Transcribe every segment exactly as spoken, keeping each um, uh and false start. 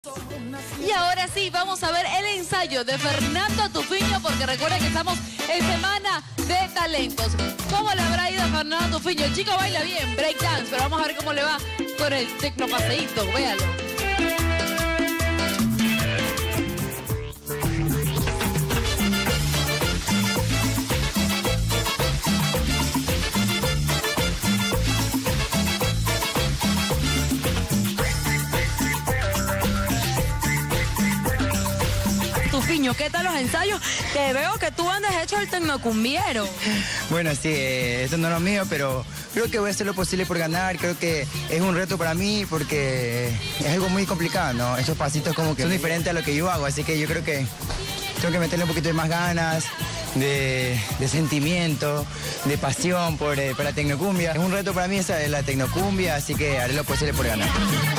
Y ahora sí, vamos a ver el ensayo de Fernando Tufiño, porque recuerda que estamos en Semana de Talentos. ¿Cómo le habrá ido a Fernando Tufiño? El chico baila bien, breakdance, pero vamos a ver cómo le va con el tecnopaseíto, véalo. Tufiño, ¿qué tal los ensayos? Que veo que tú andas hecho el tecnocumbiero. Bueno, sí, eh, esto no es lo mío, pero creo que voy a hacer lo posible por ganar. Creo que es un reto para mí porque es algo muy complicado, ¿no? Esos pasitos como que son diferentes a lo que yo hago, así que yo creo que tengo que meterle un poquito de más ganas, de, de sentimiento, de pasión por, eh, por la tecnocumbia. Es un reto para mí esa de la tecnocumbia, así que haré lo posible por ganar.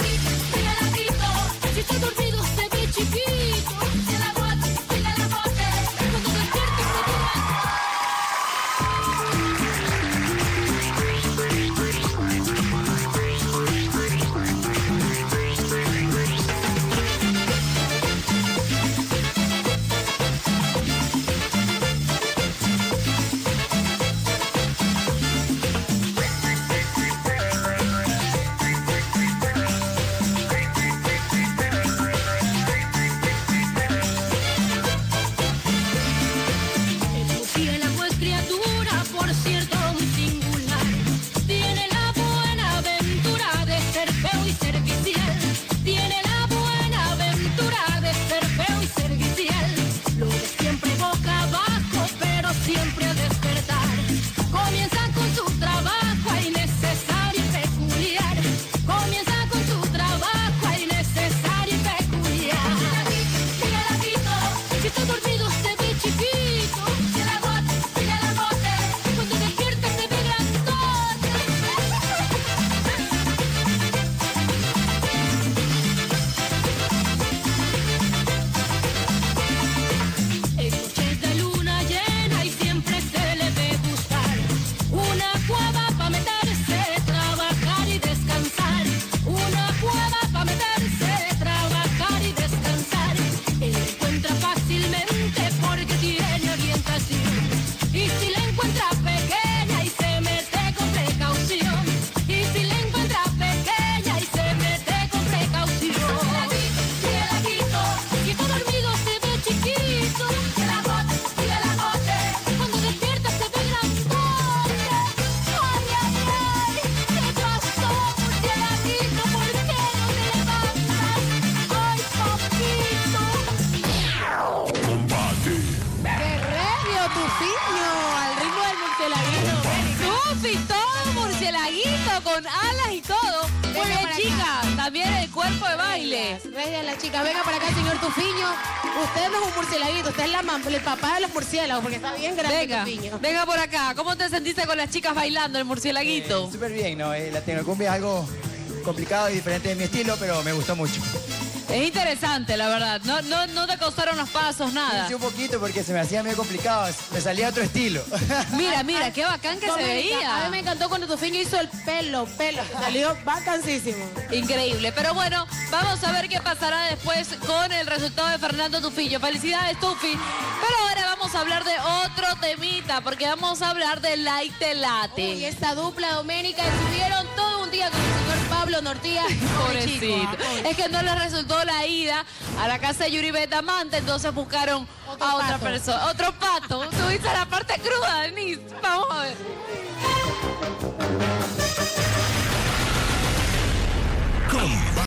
Con alas y todo. Muy bien, chica. También el cuerpo de baile. Gracias, la chica. Venga para acá, señor Tufiño. Usted no es un murcielaguito, usted es la el papá de los murciélagos, porque está bien grande. Venga, Tufiño. Venga por acá. ¿Cómo te sentiste con las chicas bailando el murcielaguito? Eh, Súper bien, ¿no? Eh, la tecnocumbia es algo complicado y diferente de mi estilo, pero me gustó mucho. Es interesante, la verdad. No, no, no te costaron los pasos, nada. Sí, un poquito porque se me hacía medio complicado. Me salía otro estilo. Mira, mira, qué bacán que Doménica, se veía. A mí me encantó cuando Tufiño hizo el pelo, pelo. Salió bacanísimo. Increíble. Pero bueno, vamos a ver qué pasará después con el resultado de Fernando Tufiño. Felicidades, Tufi. Pero ahora vamos a hablar de otro temita, porque vamos a hablar de Laite Late. Y esta dupla, Doménica, estuvieron todo un día con el señor Pablo Nortía. Pobrecito. Es que no les resultó la ida a la casa de Yuri Betamante, entonces buscaron otro a otra persona. Otro pato. Tuviste la parte cruda, Denise. Vamos a ver.